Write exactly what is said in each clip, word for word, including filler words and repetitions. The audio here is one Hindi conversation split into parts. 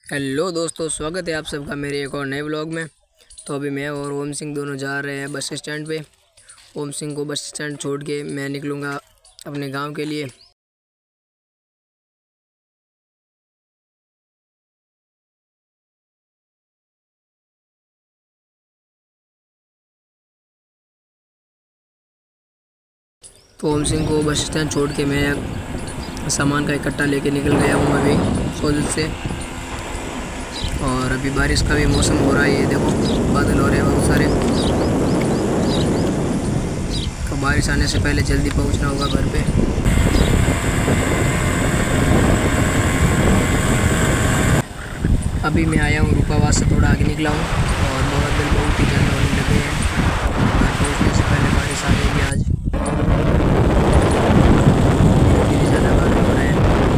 हेलो दोस्तों, स्वागत है आप सबका मेरे एक और नए व्लॉग में। तो अभी मैं और ओम सिंह दोनों जा रहे हैं बस स्टैंड पे। ओम सिंह को बस स्टैंड छोड़ के मैं निकलूँगा अपने गांव के लिए। तो ओम सिंह को बस स्टैंड छोड़ के मैं सामान का इकट्ठा लेके निकल गया हूँ अभी सोजत से। और अभी बारिश का भी मौसम हो रहा है, ये देखो बादल हो रहे हैं बहुत सारे। तो बारिश आने से पहले जल्दी पहुंचना होगा घर पे। अभी मैं आया हूँ रूपावास से थोड़ा आगे निकला हूँ और बादल बहुत ही ज़्यादा होने लगे हैं। घर पहुँचने से पहले बारिश आ जाएगी आज। ज़्यादा बादल हो रहे हैं।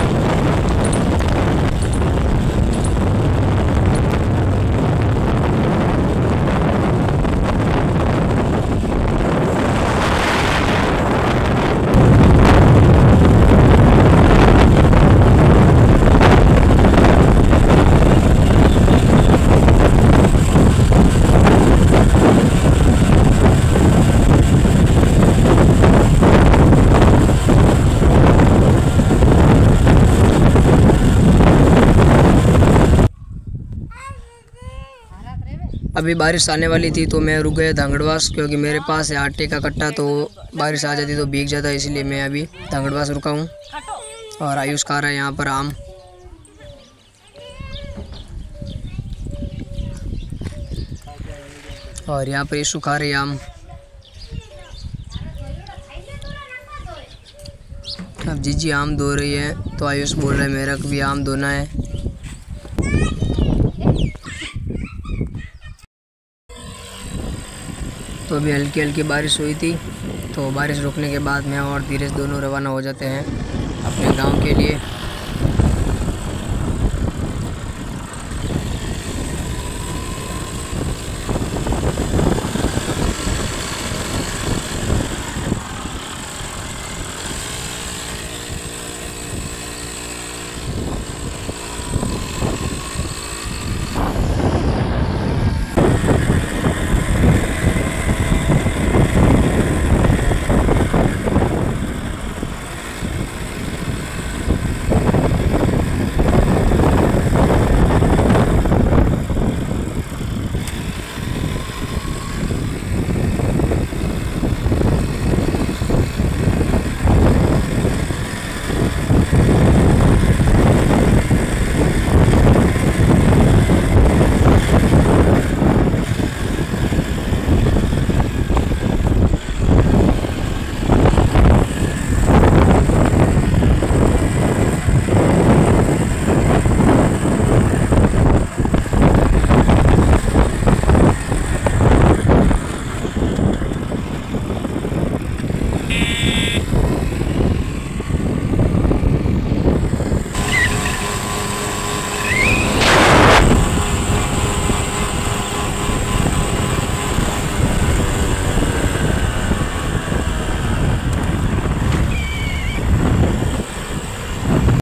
अभी बारिश आने वाली थी तो मैं रुक गया धांगड़वास, क्योंकि मेरे पास है आटे का कट्टा। तो बारिश आ जाती तो भीग जाता, इसलिए मैं अभी धांगड़वास रुका हूँ। और आयुष खा रहा है यहाँ पर आम। और यहाँ पर यीशु खा रहे हैं आम। अब जीजी आम धो रही है तो आयुष बोल रहा है मेरा भी आम धोना है। तो अभी हल्की हल्की बारिश हुई थी, तो बारिश रुकने के बाद मैं और धीरज दोनों रवाना हो जाते हैं अपने गांव के लिए।